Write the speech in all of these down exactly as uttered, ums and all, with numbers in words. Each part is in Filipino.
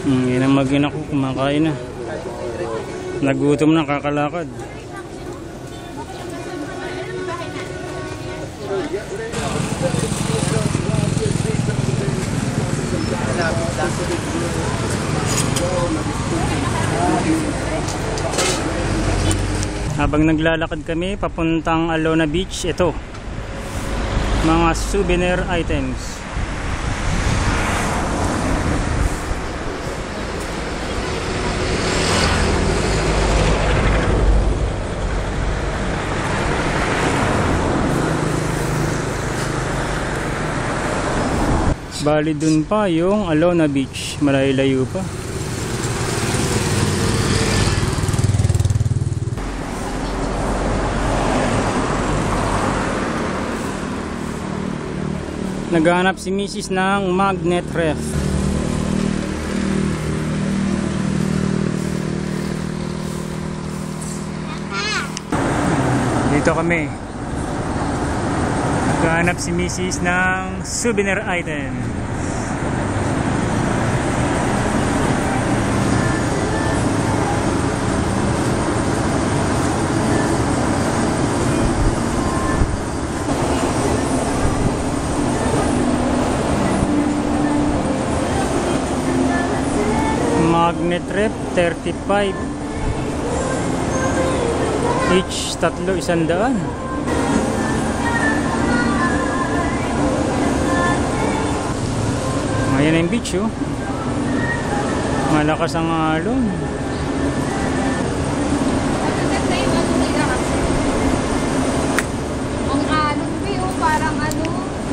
Hmm, yan ang mag-ina ko, kumakain na. Nagutom na, kakalakad. Habang naglalakad kami papuntang Alona Beach, ito mga souvenir items. Bali dun pa yung Alona Beach, malayo-layo pa. Naghahanap si Missus ng magnet ref. Dito kami. Naghahanap si Missus ng souvenir item. Magnet rep thirty-five, each tatlo isang daan. Ayan ang beach, oh. Malakas ang alon. Ang alon view, parang ano.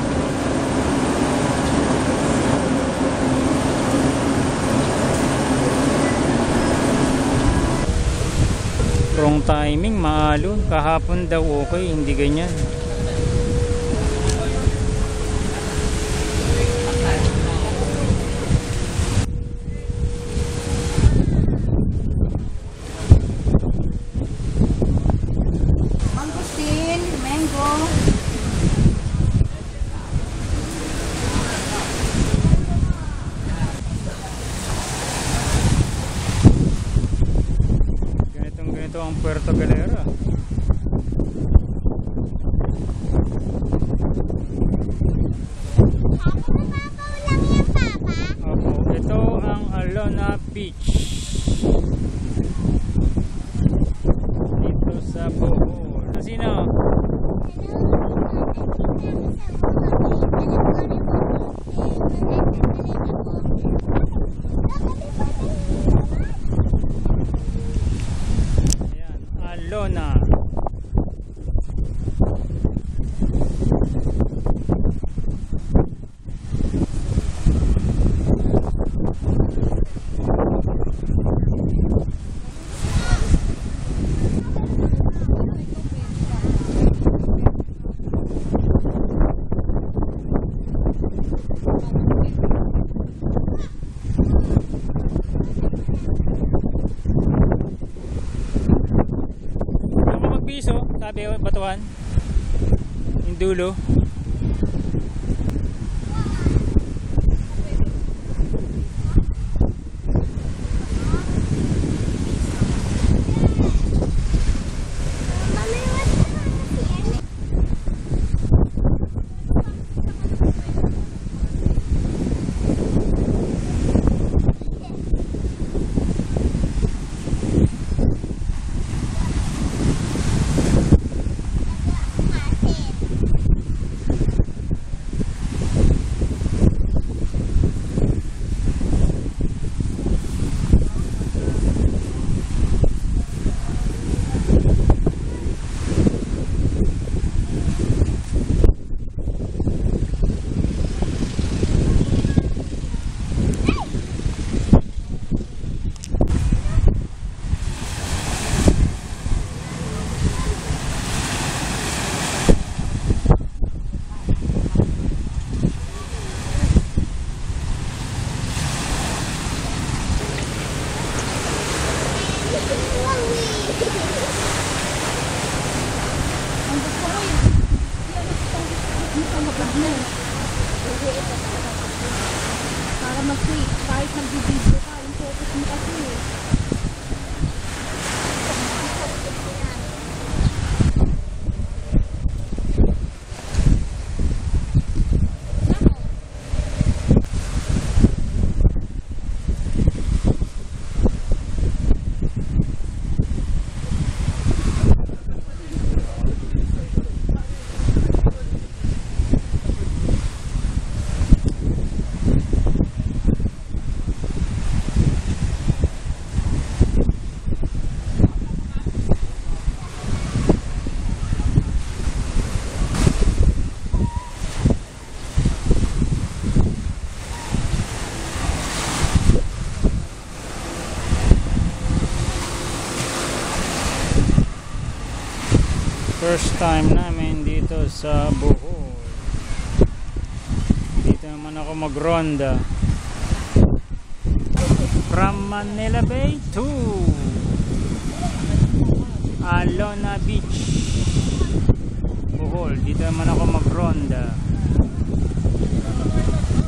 Wrong timing, maalon. Kahapon daw okay, hindi ganyan. Mangosteen, mango. Ito ang Puerto Galera. Opo, ito ang Alona Beach. Dito sa Bohol. Sino? Alona. Piso, sabi batuan yung dulo. First time namin dito sa Bohol. Dito naman ako magronda. From Manila Bay to Alona Beach, Bohol. Dito naman ako magronda.